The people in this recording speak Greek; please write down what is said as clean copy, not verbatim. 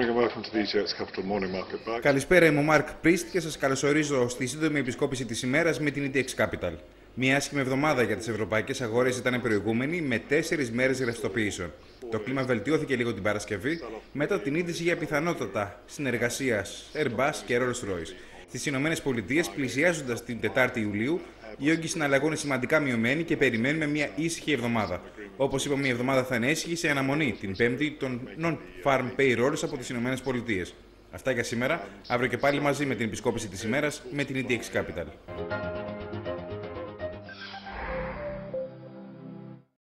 Καλησπέρα, είμαι ο Μάρκ Πρίστ και σας καλωσορίζω στη σύντομη επισκόπηση της ημέρας με την ETX Capital. Μια άσχημη εβδομάδα για τις ευρωπαϊκές αγορές ήταν προηγούμενη με 4 μέρες ρευστοποιήσεων. Το κλίμα βελτιώθηκε λίγο την Παρασκευή μετά την είδηση για πιθανότατα συνεργασίας Airbus και Rolls-Royce. Στις ΗΠΑ, πλησιάζοντας την 4η Ιουλίου, οι όγκοι συναλλαγών είναι σημαντικά μειωμένοι και περιμένουμε μια ήσυχη εβδομάδα. Όπως είπαμε, η εβδομάδα θα είναι ήσυχη σε αναμονή την Πέμπτη των non-farm payrolls από τις ΗΠΑ. Αυτά για σήμερα. Αύριο και πάλι μαζί με την επισκόπηση της ημέρας με την ETX Capital.